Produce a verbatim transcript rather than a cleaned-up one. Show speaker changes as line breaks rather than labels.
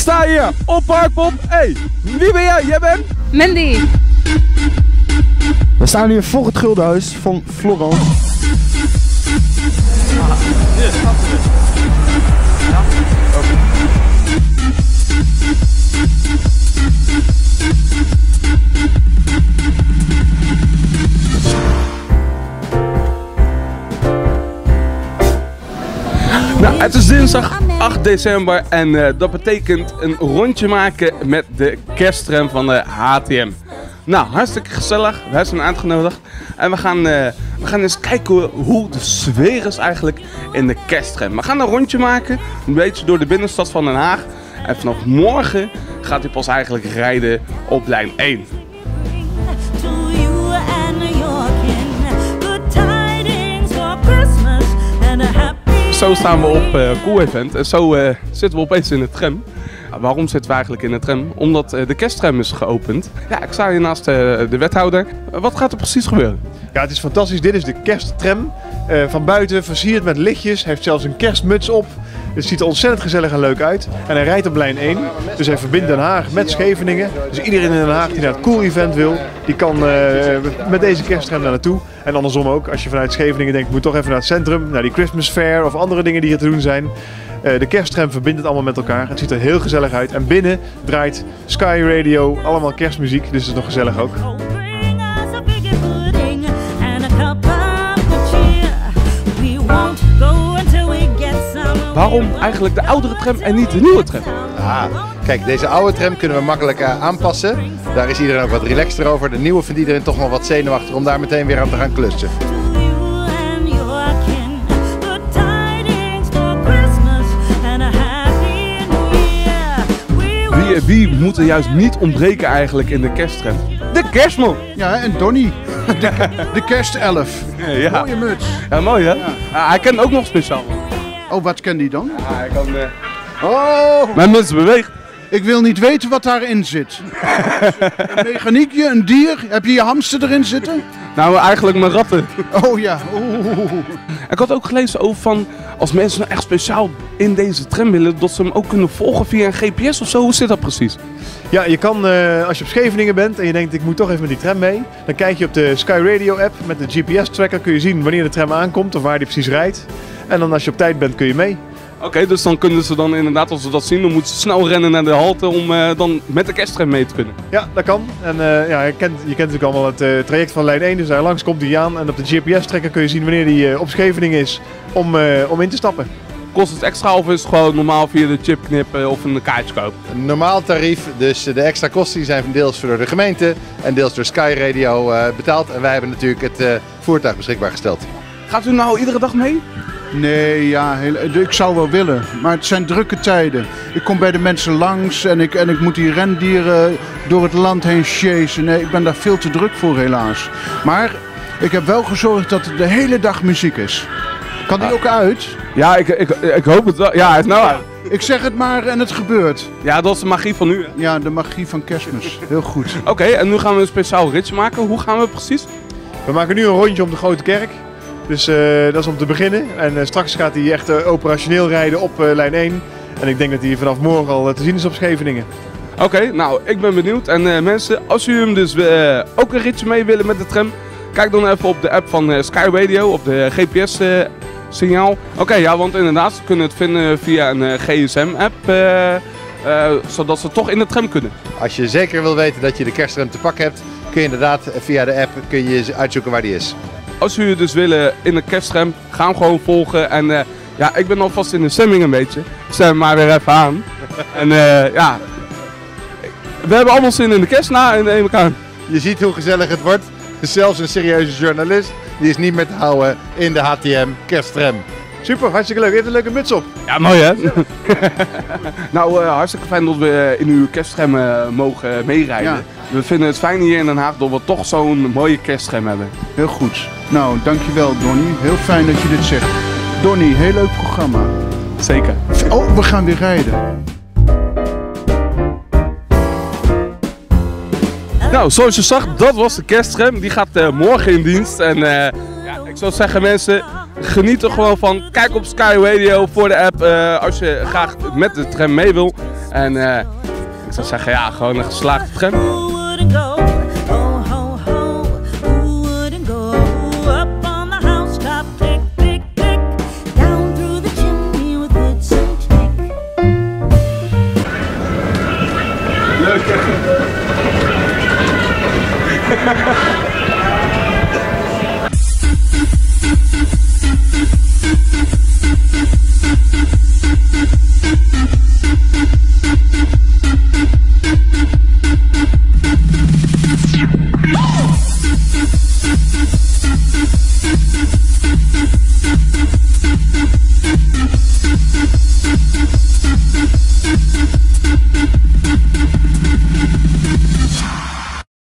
sta hier op Parkpop. Hey, wie ben jij? Jij bent?
Mandy.
We staan hier voor het Guldenhuis van Florence. Ah, dit is ja. Okay. Nou, het is dinsdag acht december en uh, dat betekent een rondje maken met de kersttram van de H T M. Nou, hartstikke gezellig. Wij zijn uitgenodigd en we gaan, uh, we gaan eens kijken hoe de sfeer is eigenlijk in de kersttram. We gaan een rondje maken, een beetje door de binnenstad van Den Haag. En vanaf morgen gaat hij pas eigenlijk rijden op lijn één. Zo staan we op uh, Cool Event en zo uh, zitten we opeens in de tram. Ja, waarom zitten we eigenlijk in de tram? Omdat uh, de kersttram is geopend. Ja, ik sta hier naast uh, de wethouder. Uh, wat gaat er precies gebeuren?
Ja, het is fantastisch. Dit is de kersttram. Uh, van buiten versierd met lichtjes. Heeft zelfs een kerstmuts op. Het ziet er ontzettend gezellig en leuk uit. En hij rijdt op lijn één. Dus hij verbindt Den Haag met Scheveningen. Dus iedereen in Den Haag die naar het Cool Event wil, die kan uh, met deze kersttram daar naartoe. En andersom ook, als je vanuit Scheveningen denkt, moet toch even naar het centrum, naar die Christmas Fair of andere dingen die hier te doen zijn. Uh, de kersttram verbindt het allemaal met elkaar. Het ziet er heel gezellig uit. En binnen draait Sky Radio, allemaal kerstmuziek, dus het is nog gezellig ook.
Waarom eigenlijk de oudere tram en niet de nieuwe tram?
Ah, kijk, deze oude tram kunnen we makkelijk uh, aanpassen. Daar is iedereen ook wat relaxter over. De nieuwe vindt iedereen toch nog wat zenuwachtig om daar meteen weer aan te gaan klussen.
Wie, wie moet er juist niet ontbreken eigenlijk in de kersttram? De kerstman!
Ja, en Donnie. De, de kerstelf.
Ja.
Mooie muts.
Ja, mooi hè? Ja. Ja, hij kent ook nog speciaal.
Oh, wat kent hij dan?
Ja, hij kan... Uh...
Oh!
Mijn mensen bewegen.
Ik wil niet weten wat daarin zit. Een mechaniekje, een dier. Heb je je hamster erin zitten?
Nou, eigenlijk mijn ratten.
Oh ja. Oeh.
Ik had ook gelezen over van, als mensen nou echt speciaal in deze tram willen, dat ze hem ook kunnen volgen via een G P S of zo. Hoe zit dat precies?
Ja, je kan, uh, als je op Scheveningen bent en je denkt ik moet toch even met die tram mee, dan kijk je op de Sky Radio app met de G P S-tracker, kun je zien wanneer de tram aankomt of waar die precies rijdt. En dan als je op tijd bent kun je mee.
Oké, okay, dus dan kunnen ze dan inderdaad, als ze dat zien, dan moeten ze snel rennen naar de halte om uh, dan met de kersttram mee te kunnen.
Ja, dat kan. En uh, ja, je, kent, je kent natuurlijk allemaal het uh, traject van lijn één, dus daar langs komt hij aan. En op de G P S-tracker kun je zien wanneer hij uh, op Scheveningen is om, uh, om in te stappen.
Kost het extra of is het gewoon normaal via de chip knippen of een kaartje kopen?
Een normaal tarief, dus de extra kosten zijn deels door de gemeente en deels door Sky Radio uh, betaald. En wij hebben natuurlijk het uh, voertuig beschikbaar gesteld.
Gaat u nou iedere dag mee?
Nee, ja, heel, ik zou wel willen, maar het zijn drukke tijden. Ik kom bij de mensen langs en ik, en ik moet die rendieren door het land heen chasen. Nee, ik ben daar veel te druk voor helaas. Maar ik heb wel gezorgd dat er de hele dag muziek is. Kan die ook uit?
Ja, ik, ik, ik hoop het wel. Ja, hij is nou uit.
Ik zeg het maar en het gebeurt.
Ja, dat is de magie van nu. Hè?
Ja, de magie van Kerstmis. Heel goed.
Oké, okay, en nu gaan we een speciaal ritje maken. Hoe gaan we precies?
We maken nu een rondje om de Grote Kerk. Dus uh, dat is om te beginnen. En uh, straks gaat hij echt uh, operationeel rijden op uh, lijn één. En ik denk dat hij vanaf morgen al uh, te zien is op Scheveningen.
Oké, okay, nou ik ben benieuwd. En uh, mensen, als jullie hem dus uh, ook een ritje mee willen met de tram, kijk dan even op de app van uh, Sky Radio, op de G P S uh, signaal. Oké, okay, ja, want inderdaad, ze kunnen het vinden via een uh, G S M-app, uh, uh, zodat ze toch in de tram kunnen.
Als je zeker wil weten dat je de kersttram te pakken hebt, kun je inderdaad via de app kun je uitzoeken waar die is.
Als jullie dus willen in de kersttram, ga hem gewoon volgen. En uh, ja, ik ben alvast in de stemming een beetje. Zet hem maar weer even aan. En uh, ja, we hebben allemaal zin in de kerst na in de elkaar.
Je ziet hoe gezellig het wordt. Zelfs een serieuze journalist, die is niet meer te houden in de H T M kersttram.
Super, hartstikke leuk. Je hebt een leuke muts op.
Ja, mooi hè? Nou, uh, hartstikke fijn dat we in uw kersttram uh, mogen meerijden. Ja. We vinden het fijn hier in Den Haag dat we toch zo'n mooie kersttram hebben.
Heel goed. Nou, dankjewel Donnie. Heel fijn dat je dit zegt. Donnie, heel leuk programma.
Zeker.
Oh, we gaan weer rijden.
Nou, zoals je zag, dat was de kersttram. Die gaat uh, morgen in dienst. En uh, ja, ik zou zeggen mensen, geniet er gewoon van. Kijk op Sky Radio voor de app uh, als je graag met de tram mee wil. En uh, ik zou zeggen, ja, gewoon een geslaagde tram.